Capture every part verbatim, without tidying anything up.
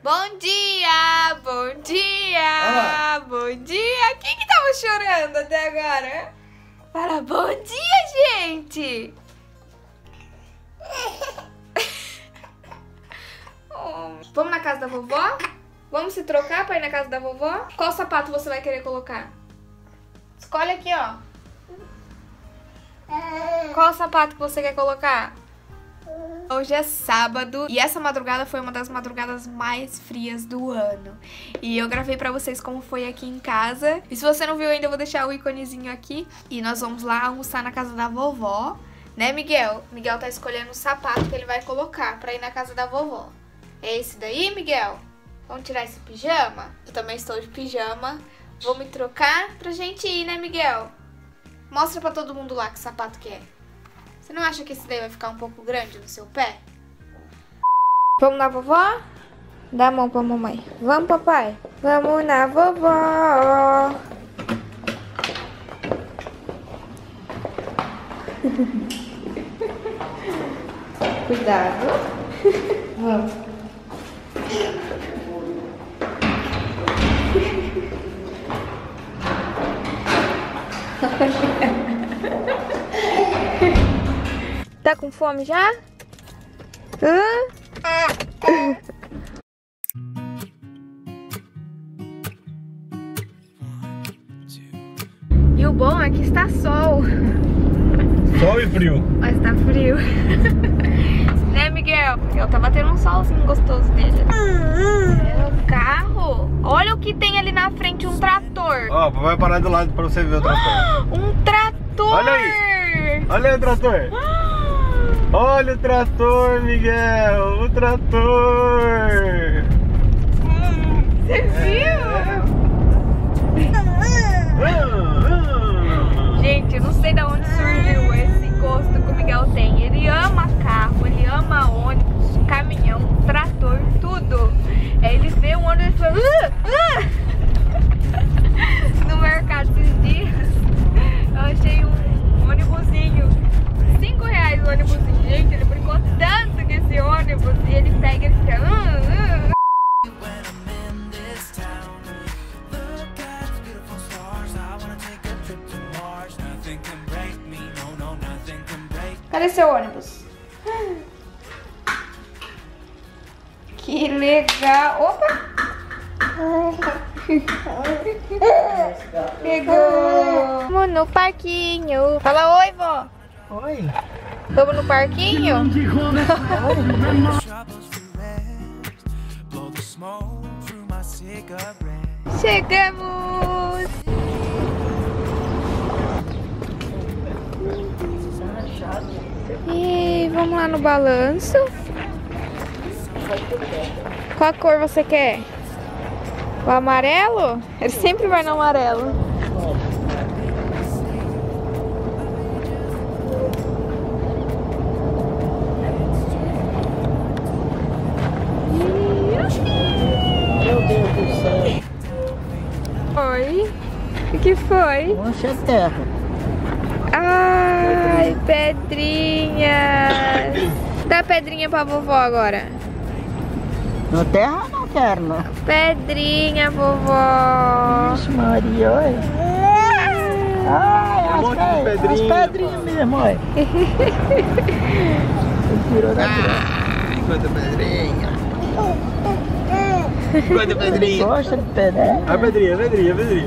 Bom dia, bom dia, bom dia. Quem que tava chorando até agora? Fala bom dia, gente. Oh. Vamos na casa da vovó? Vamos se trocar pra ir na casa da vovó? Qual sapato você vai querer colocar? Escolhe aqui, ó. Qual sapato que você quer colocar? Hoje é sábado e essa madrugada foi uma das madrugadas mais frias do ano. E eu gravei pra vocês como foi aqui em casa. E se você não viu ainda, eu vou deixar o íconezinho aqui. E nós vamos lá almoçar na casa da vovó. Né, Miguel? Miguel tá escolhendo o sapato que ele vai colocar pra ir na casa da vovó. É esse daí, Miguel? Vamos tirar esse pijama? Eu também estou de pijama. Vou me trocar pra gente ir, né, Miguel? Mostra pra todo mundo lá que sapato que é. Você não acha que esse daí vai ficar um pouco grande no seu pé? Vamos na vovó? Dá a mão pra mamãe. Vamos, papai? Vamos na vovó. Cuidado. Vamos. Tá com fome já? Hã? E o bom é que está sol. Sol e frio. Mas tá frio. Né, Miguel? Miguel tá batendo um solzinho gostoso nele. É o carro. Olha o que tem ali na frente, um trator. Ó, oh, vai parar do lado pra você ver o trator. Um trator. Olha aí. Olha aí o trator. Olha o trator, Miguel. O trator. Você viu? É. Gente, eu não sei de onde surgiu esse gosto que o Miguel tem. Ele ama carro, ele ama ônibus, caminhão, trator, tudo. Aí ele vê um ônibus e fala... Uh, uh. No mercado esses dias, eu achei um ônibusinho. Cinco reais o ônibusinho. Gente, ele brincou tanto com esse ônibus. E ele pega e fica... Uh, uh. Cadê seu ônibus? Que legal! Opa! Pegou! Vamos no parquinho! Fala oi, vó! Oi! Vamos no parquinho? Chegamos! E vamos lá no balanço. Qual cor você quer? O amarelo? Ele sempre vai no amarelo. Meu Deus do céu. Oi? O que foi? Mancha é terra. Ai, pedrinhas. Dá pedrinha pra vovó agora. Na terra não quero, não. Pedrinha, vovó. Ixi, Maria, olha. Ai, Um as, monte de pe pedrinha, as pedrinhas mesmo, olha. Tirou da Ai, quanta pedrinha. Quanta pedrinha. Gosta de pedrinha? A pedrinha, a pedrinha, a pedrinha.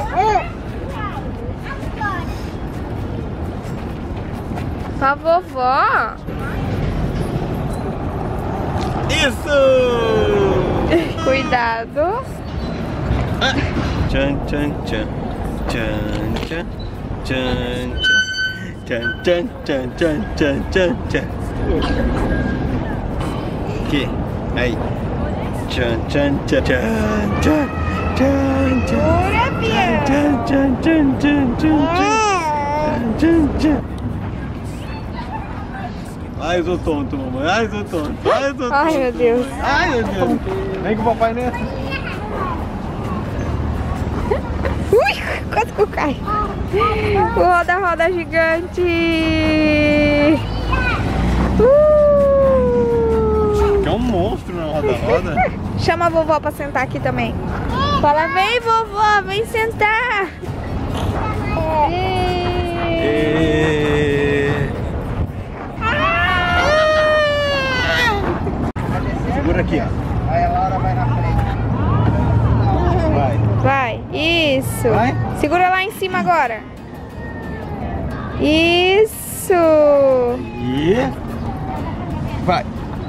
Pra vovó. Isso! Cuidado. Tchan, tchan, tchan. Tchan, tchan. Tchan, tchan. Tchan, tchan, tchan, tchan, tchan, tchan. Aqui. Aí. Tchan, tchan, tchan. Tchan, tchan. Tchan, tchan. Ora, Bia. Tchan, tchan, tchan, tchan, tchan, tchan, tchan. Ai, eu sou tonto, mamãe. Ai, eu sou tonto. Ai, eu sou tonto. Ai, meu Deus. Ai, meu Deus. Vem com o papai nessa. Ui, quase que eu caio. Roda, roda gigante. Uh! um monstro na roda-roda. Chama a vovó pra sentar aqui também. Fala, vem vovó, vem sentar. E... Segura aqui, ó. Aí a Laura vai na frente. Vai. Vai, isso. Vai. Segura lá em cima agora. Isso. E... Vai.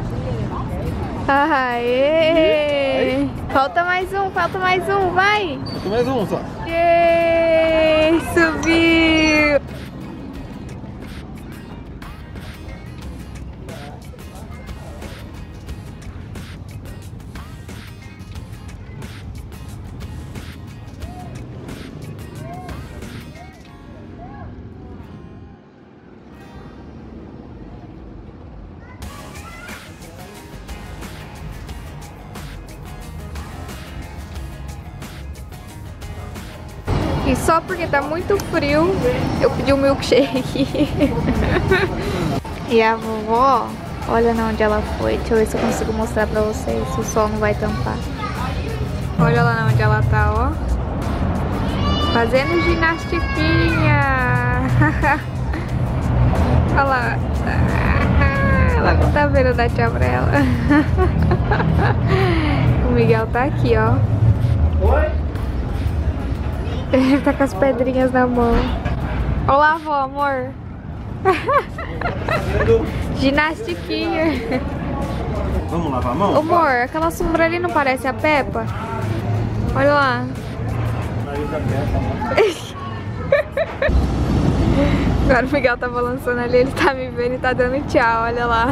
Aê. Falta mais um, falta mais um, vai. Falta mais um só. Ei, subiu. E só porque tá muito frio, eu pedi um milkshake. E a vovó, olha na onde ela foi. Deixa eu ver se eu consigo mostrar pra vocês, se o sol não vai tampar. Olha lá na onde ela tá, ó. Fazendo ginastiquinha. Olha lá. Ela não tá vendo dar tchau pra ela. O Miguel tá aqui, ó. Oi? Ele tá com as pedrinhas na mão. Olá, avó, amor. Ginastiquinha. Vamos lavar a mão? Amor, aquela sombra ali não parece a Peppa? Olha lá. Agora o Miguel tá balançando ali, ele tá me vendo e tá dando tchau, olha lá.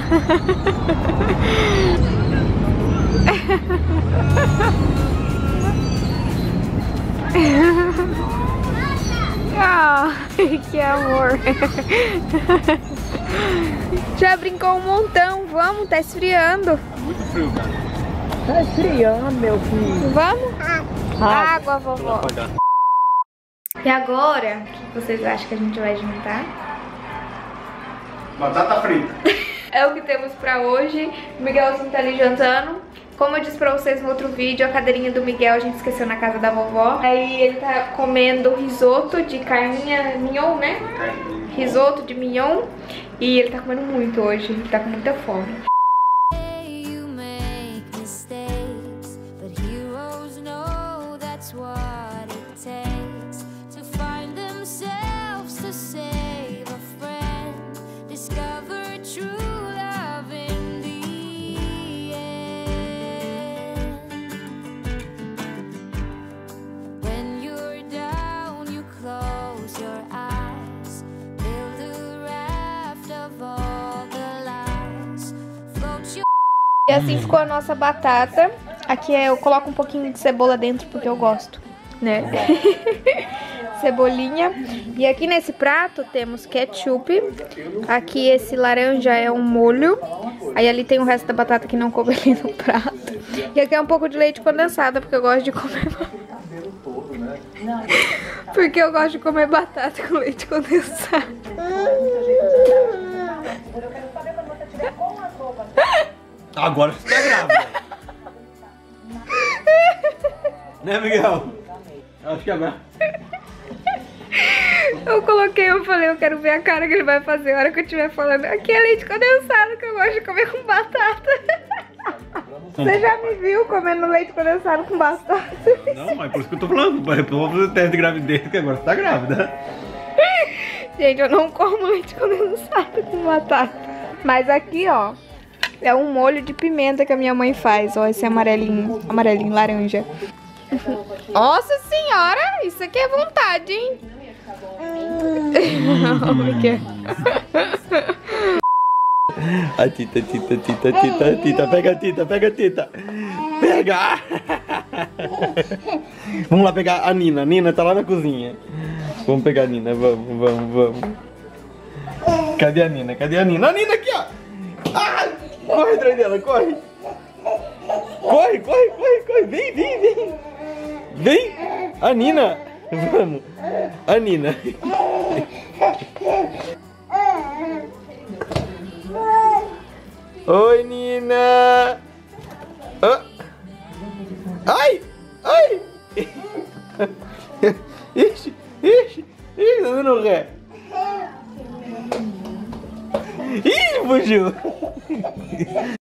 Ai, que amor. Já brincou um montão, vamos, tá esfriando. Muito frio, cara. Tá esfriando, meu filho. Vamos? Ah, Água, vovó. E agora, o que vocês acham que a gente vai jantar? Batata frita. É o que temos pra hoje. O Miguelzinho tá ali jantando. Como eu disse pra vocês no outro vídeo, a cadeirinha do Miguel a gente esqueceu na casa da vovó. Aí ele tá comendo risoto de carninha mignon, né? Risoto de mignon. E ele tá comendo muito hoje, ele tá com muita fome. E assim ficou a nossa batata. Aqui eu coloco um pouquinho de cebola dentro porque eu gosto, né? Cebolinha. E aqui nesse prato temos ketchup. Aqui esse laranja é um molho. Aí ali tem o resto da batata que não coube ali no prato. E aqui é um pouco de leite condensado porque eu gosto de comer porque eu gosto de comer batata com leite condensado. Agora você tá grávida. Né, Miguel? Acho que agora... Eu coloquei, eu falei, eu quero ver a cara que ele vai fazer a hora que eu estiver falando. Aqui é leite condensado que eu gosto de comer com batata. Você já me viu comendo leite condensado com batata? Não, mas por isso que eu tô falando. Vamos fazer teste de gravidez, que agora você tá grávida. Gente, eu não como leite condensado com batata. Mas aqui, ó, é um molho de pimenta que a minha mãe faz. Ó, esse amarelinho, amarelinho, laranja. Nossa senhora, isso aqui é vontade, hein? A tita, tita, tita, tita, tita, pega a tita, pega a tita. Pega! Vamos lá pegar a Nina, a Nina tá lá na cozinha. Vamos pegar a Nina, vamos, vamos, vamos. Cadê a Nina? Cadê a Nina? A Nina aqui, ó! Ah, corre atrás dela, corre! Corre, corre, corre, corre! Vem, vem, vem! Vem! A Nina! Vamos! A Nina! Oi, Nina. Ah. Ai, ai. Ixi, ixi, ixi, tá dando ré. Ih, fugiu.